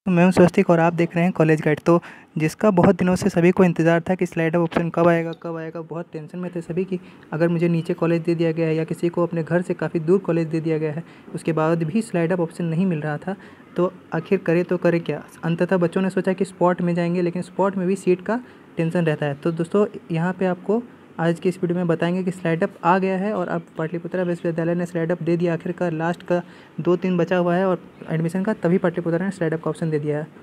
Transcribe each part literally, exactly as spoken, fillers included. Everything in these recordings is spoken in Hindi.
तो मैं हूं स्वस्तिक और आप देख रहे हैं कॉलेज गाइड। तो जिसका बहुत दिनों से सभी को इंतज़ार था कि स्लाइड अप ऑप्शन कब आएगा कब आएगा, बहुत टेंशन में थे सभी कि अगर मुझे नीचे कॉलेज दे दिया गया है या किसी को अपने घर से काफ़ी दूर कॉलेज दे दिया गया है, उसके बाद भी स्लाइड अप ऑप्शन नहीं मिल रहा था। तो आखिर करे तो करे क्या। अंततः बच्चों ने सोचा कि स्पॉट में जाएंगे, लेकिन स्पॉट में भी सीट का टेंशन रहता है। तो दोस्तों यहाँ पर आपको आज की इस वीडियो में बताएंगे कि स्लाइड अप आ गया है और अब पाटलिपुत्रा विश्वविद्यालय ने स्लाइड अप दे दिया। आखिरकार लास्ट का दो तीन बचा हुआ है और एडमिशन का, तभी पाटलिपुत्रा ने स्लाइड अप का ऑप्शन दे दिया है।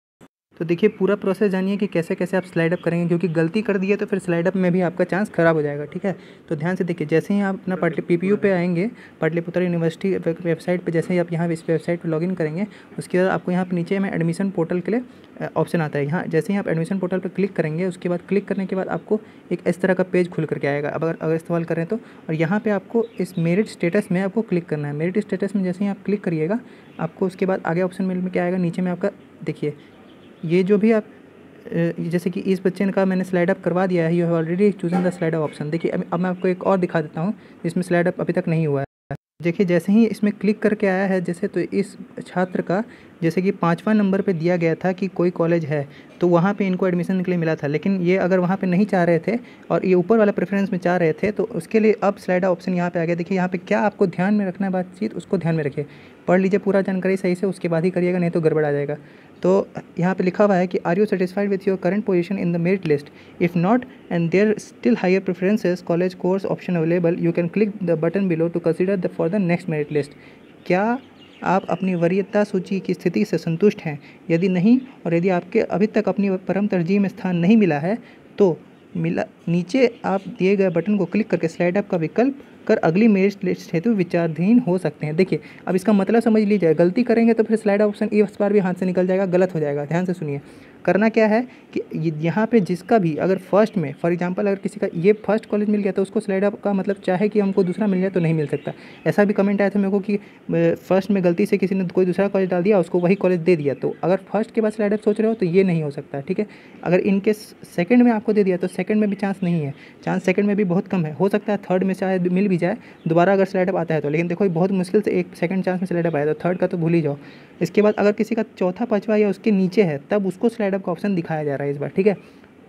तो देखिए पूरा प्रोसेस जानिए कि कैसे कैसे आप स्लाइड अप करेंगे, क्योंकि गलती कर दी है तो फिर स्लाइड अप में भी आपका चांस खराब हो जाएगा। ठीक है, तो ध्यान से देखिए। जैसे ही आप अपना पाटली पीपीयू पे आएंगे, पाटलिपुत्रा यूनिवर्सिटी वेबसाइट पे, जैसे ही आप यहाँ इस वेबसाइट पे लॉगिन करेंगे, उसके बाद आपको यहाँ पे नीचे में एडमिशन पोर्टल के लिए ऑप्शन आता है। यहाँ जैसे ही आप एडमिशन पोर्टल पर क्लिक करेंगे, उसके बाद क्लिक करने के बाद आपको एक इस तरह का पेज खुल करके आएगा। अगर अगर इस्तेमाल करें तो, और यहाँ पर आपको इस मेरिट स्टेटस में आपको क्लिक करना है। मेरिट स्टेटस में जैसे ही आप क्लिक करिएगा, आपको उसके बाद आगे ऑप्शन में क्या आएगा, नीचे में आपका देखिए ये जो भी आप जैसे कि इस बच्चे का मैंने स्लाइड अप करवा दिया है, you have already chosen the slide up option. देखिए अब अब मैं आपको एक और दिखा देता हूँ जिसमें स्लाइड अप अभी तक नहीं हुआ है। देखिए जैसे ही इसमें क्लिक करके आया है, जैसे तो इस छात्र का जैसे कि पाँचवा नंबर पे दिया गया था कि कोई कॉलेज है, तो वहाँ पे इनको एडमिशन के लिए मिला था। लेकिन ये अगर वहाँ पे नहीं चाह रहे थे और ये ऊपर वाला प्रेफरेंस में चाह रहे थे, तो उसके लिए अब स्लाइड ऑप्शन यहाँ पे आ गया। देखिए यहाँ पे क्या आपको ध्यान में रखना है बातचीत, उसको ध्यान में रखिए, पढ़ लीजिए पूरा जानकारी सही से, उसके बाद ही करिएगा, नहीं तो गड़बड़ आ जाएगा। तो यहाँ पे लिखा हुआ है कि are you satisfied with your current position in the merit list, if not and there still higher preferences college course option available, you can click the button below to consider the for the next merit list. क्या आप अपनी वरीयता सूची की स्थिति से संतुष्ट हैं? यदि नहीं, और यदि आपके अभी तक अपनी परम तरजीह में स्थान नहीं मिला है, तो मिला नीचे आप दिए गए बटन को क्लिक करके स्लाइड अप का विकल्प कर अगली मेरिट लिस्ट हेतु विचाराधीन हो सकते हैं। देखिए अब इसका मतलब समझ लीजिए, गलती करेंगे तो फिर स्लाइड ऑप्शन इस बार भी हाथ से निकल जाएगा, गलत हो जाएगा। ध्यान से सुनिए, करना क्या है कि यहाँ पे जिसका भी अगर फर्स्ट में फॉर एग्जांपल अगर किसी का ये फर्स्ट कॉलेज मिल गया, तो उसको स्लाइड अप का मतलब चाहे कि हमको दूसरा मिल जाए तो नहीं मिल सकता। ऐसा भी कमेंट आया था मेरे को कि फर्स्ट में गलती से किसी ने कोई दूसरा कॉलेज डाल दिया, उसको वही कॉलेज दे दिया। तो अगर फर्स्ट के बाद स्लाइड अप सोच रहे हो तो ये नहीं हो सकता। ठीक है, अगर इनके सेकंड में आपको दे दिया तो सेकंड में भी चांस नहीं है, चांस सेकंड में भी बहुत कम है। हो सकता है थर्ड में शायद मिल भी जाए दोबारा अगर स्लाइड अप आता है तो, लेकिन देखो बहुत मुश्किल से एक सेकंड चांस में स्लाइड अप आया, तो थर्ड का तो भूल ही जाओ। इसके बाद अगर किसी का चौथा पाँचवा या उसके नीचे है, तब उसको स्लाइड अप का ऑप्शन दिखाया जा रहा है इस बार। ठीक है,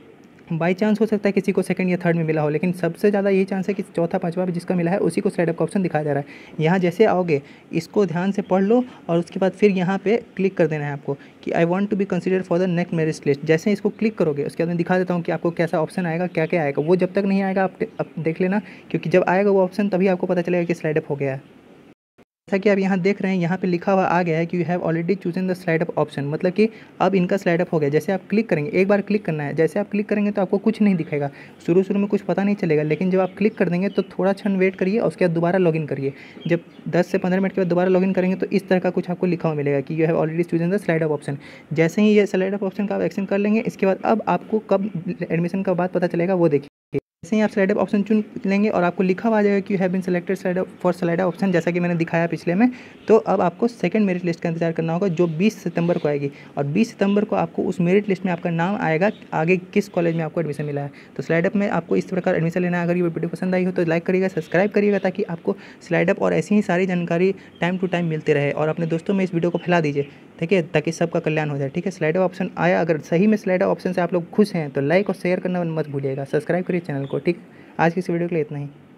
बाई चांस हो सकता है किसी को सेकंड या थर्ड में मिला हो, लेकिन सबसे ज़्यादा यही चांस है कि चौथा पाँचवा भी जिसका मिला है उसी को स्लाइड अप का ऑप्शन दिखाया जा रहा है। यहाँ जैसे आओगे, इसको ध्यान से पढ़ लो और उसके बाद फिर यहाँ पे क्लिक कर देना है आपको कि I want to be consider for the next merit list. जैसे इसको क्लिक करोगे, उसके बाद मैं दिखा देता हूँ कि आपको कैसा ऑप्शन आएगा, क्या क्या आएगा। वो जब तक नहीं आएगा आप, आप देख लेना, क्योंकि जब आएगा वो ऑप्शन तभी आपको पता चलेगा कि स्लाइड अप हो गया है। जैसा कि आप यहाँ देख रहे हैं, यहाँ पे लिखा हुआ आ गया है कि you have already chosen the slide up option, मतलब कि अब इनका स्लाइड अप हो गया। जैसे आप क्लिक करेंगे, एक बार क्लिक करना है, जैसे आप क्लिक करेंगे तो आपको कुछ नहीं दिखेगा, शुरू शुरू में कुछ पता नहीं चलेगा, लेकिन जब आप क्लिक कर देंगे तो थोड़ा क्षण वेट करिए और उसके बाद दोबारा लॉगिन करिए। जब दस से पंद्रह मिनट के बाद दोबारा लॉगिन करेंगे तो इस तरह का कुछ आपको लिखा हुआ मिलेगा कि you have already chosen the slide up option. जैसे ही ये स्लाइड अप ऑप्शन का आप एक्शन कर लेंगे, इसके बाद अब आपको कब एडमिशन का बात पता चलेगा वो देखिए। जैसे ही आप स्लाइड अप ऑप्शन चुन लेंगे और आपको लिखा हुआ आ जाएगा कि you have been selected slide up for slide up option, जैसा कि मैंने दिखाया पिछले में। तो अब आपको सेकंड मेरिट लिस्ट का इंतजार करना होगा, जो बीस सितंबर को आएगी, और बीस सितंबर को आपको उस मेरिट लिस्ट में आपका नाम आएगा, आगे किस कॉलेज में आपको एडमिशन मिला है। तो स्लाइड अप में आपको इस प्रकार एडमिशन लेना है। अगर ये वीडियो पसंद आई हो तो लाइक करिएगा, सब्सक्राइब करिएगा, ताकि आपको स्लाइड अप और ऐसी ही सारी जानकारी टाइम टू टाइम मिलते रहे, और अपने दोस्तों में इस वीडियो को फैला दीजिए, ठीक है, ताकि सबका कल्याण हो जाए। ठीक है, स्लाइड अप ऑप्शन आया, अगर सही में स्लाइड अप ऑप्शन से आप लोग खुश हैं तो लाइक और शेयर करना मत भूलिएगा, सब्सक्राइब करिए चैनल को। ठीक, आज की इस वीडियो के लिए इतना ही।